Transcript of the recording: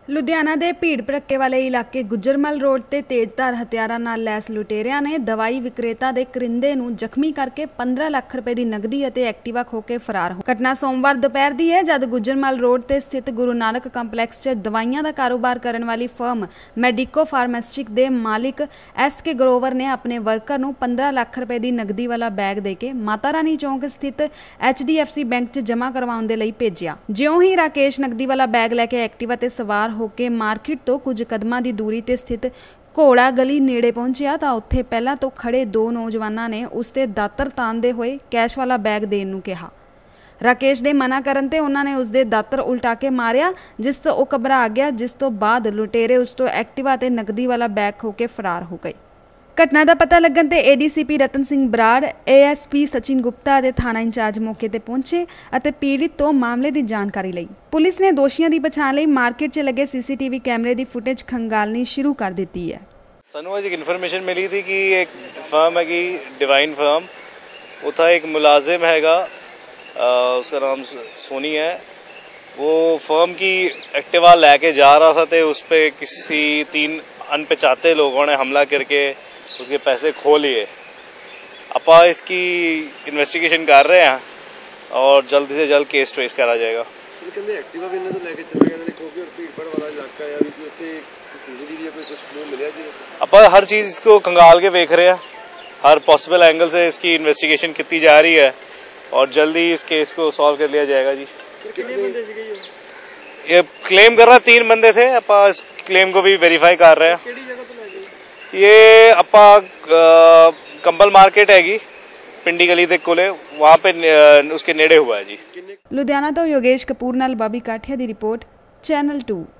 ਲੁਧਿਆਣਾ ਦੇ ਭੀੜ ਭੜੱਕੇ ਵਾਲੇ ਇਲਾਕੇ ਗੁੱਜਰਮਲ ਰੋਡ ਤੇ ਤੇਜ਼ਧਾਰ ਹਥਿਆਰਾਂ ਨਾਲ ਲੈਸ ਲੁਟੇਰਿਆਂ ਨੇ ਦਵਾਈ ਵਿਕਰੇਤਾ ਦੇ ਕਰਿੰਦੇ ਨੂੰ ਜ਼ਖਮੀ ਕਰਕੇ 15 ਲੱਖ ਰੁਪਏ ਦੀ ਨਕਦੀ ਅਤੇ ਐਕਟਿਵਾ ਖੋ ਕੇ ਫਰਾਰ ਹੋ। ਘਟਨਾ ਸੋਮਵਾਰ ਦੁਪਹਿਰ ਦੀ ਹੈ ਜਦ ਗੁੱਜਰਮਲ ਰੋਡ ਤੇ ਸਥਿਤ ਗੁਰੂ ਨਾਨਕ ਕੰਪਲੈਕਸ 'ਚ ਦਵਾਈਆਂ ਦਾ ਕਾਰੋਬਾਰ ਕਰਨ ਵਾਲੀ ਫਰਮ ਮੈਡੀਕੋ ਫਾਰਮਾਸਿਊਟਿਕ ਦੇ ਮਾਲਿਕ SK ਗਰੋਵਰ ਨੇ ਆਪਣੇ ਵਰਕਰ ਨੂੰ 15 ਲੱਖ ਰੁਪਏ ਦੀ ਨਕਦੀ ਵਾਲਾ ਬੈਗ ਦੇ ਕੇ ਮਾਤਾ ਰਾਣੀ ਚੌਂਕ ਸਥਿਤ HDFC ਬੈਂਕ 'ਚ ਜਮ੍ਹਾਂ ਕਰਵਾਉਣ ਦੇ ਲਈ ਭੇਜਿਆ। ਜਿਉਂ ਹੀ ਰਾਕੇਸ਼ ਨਕਦੀ ਵਾਲਾ ਬੈਗ ਲੈ ਕੇ ਐਕਟਿਵਾ ਤੇ ਸਵਾਰ ਹੋ ਕੇ ਮਾਰਕੀਟ ਤੋਂ ਕੁਝ ਕਦਮਾਂ ਦੀ ਦੂਰੀ ਤੇ ਸਥਿਤ ਘੋੜਾ ਗਲੀ ਨੇੜੇ ਪਹੁੰਚਿਆ ਤਾਂ ਉੱਥੇ ਪਹਿਲਾਂ ਤੋਂ ਖੜੇ ਦੋ ਨੌਜਵਾਨਾਂ ਨੇ ਉਸ ਤੇ ਦਾਤਰ ਤਾਣਦੇ ਹੋਏ ਕੈਸ਼ ਵਾਲਾ ਬੈਗ ਦੇਣ ਨੂੰ ਕਿਹਾ। ਰਾਕੇਸ਼ ਦੇ ਮਨਾ ਕਰਨ ਤੇ ਉਹਨਾਂ ਨੇ ਉਸ ਦੇ ਦਾਤਰ ਉਲਟਾ ਕੇ ਮਾਰਿਆ, ਜਿਸ ਤੋਂ ਉਹ ਘਬਰਾ ਗਿਆ, ਜਿਸ ਤੋਂ ਬਾਅਦ ਲੁਟੇਰੇ ਉਸ ਤੋਂ ਐਕਟਿਵਾ ਤੇ ਨਕਦੀ ਵਾਲਾ ਬੈਗ ਖੋ ਕੇ ਫਰਾਰ ਹੋ ਗਏ। ਘਟਨਾ ਦਾ ਪਤਾ ਲੱਗਣ ਤੇ ADCP ਰਤਨ ਸਿੰਘ ਬਰਾੜ, ASP ਸਚਿਨ ਗੁਪਤਾ ਅਤੇ ਥਾਣਾ ਇੰਚਾਰਜ ਮੌਕੇ ਤੇ ਪਹੁੰਚੇ ਅਤੇ ਪੀੜਿਤ ਤੋਂ ਮਾਮਲੇ ਦੀ ਜਾਣਕਾਰੀ ਲਈ। ਪੁਲਿਸ ਨੇ ਦੋਸ਼ੀਆਂ ਦੀ ਪਛਾਣ ਲਈ ਮਾਰਕੀਟ 'ਚ ਲੱਗੇ CCTV ਕੈਮਰੇ ਦੀ ਫੁਟੇਜ ਖੰਗਾਲਣੀ ਸ਼ੁਰੂ ਕਰ ਦਿੱਤੀ ਹੈ। ਸਾਨੂੰ ਅੱਜ ਇੱਕ ਇਨਫੋਰमेशन मिली थी कि एक फर्म है कि डिवाइन फर्म, उथा एक मुलाजिम हैगा, उसका नाम सोनी है। वो फर्म की एक्टिवा लेके जा रहा था तो उस पर किसी 3 अनपहचाते लोगों ने हमला करके उसके पैसे खो लिए। आप इसकी इन्वेस्टिगेशन कर रहे हैं और जल्द से जल्द केस ट्रेस करा जाएगा। आप हर चीज़ इसको कंगाल के देख रहे हैं, हर पॉसिबल एंगल से इसकी इन्वेस्टिगेशन की जा रही है और जल्दी इस केस को सॉल्व कर लिया जाएगा जी। ये क्लेम कर रहा 3 बंदे थे, आप इस क्लेम को भी वेरीफाई कर रहे हैं। ये अपा कंबल मार्केट हैगी पिंडी गली ਦੇ ਕੋਲੇ, वहाँ पे उसके नेड़े हुआ है जी। ਲੁਧਿਆਣਾ ਤੋਂ ਯੋਗੇਸ਼ ਕਪੂਰ ਨਾਲ ਬਾਬੀ ਕਾਠਿਆ ਦੀ ਰਿਪੋर्ट, ਚੈਨਲ 2।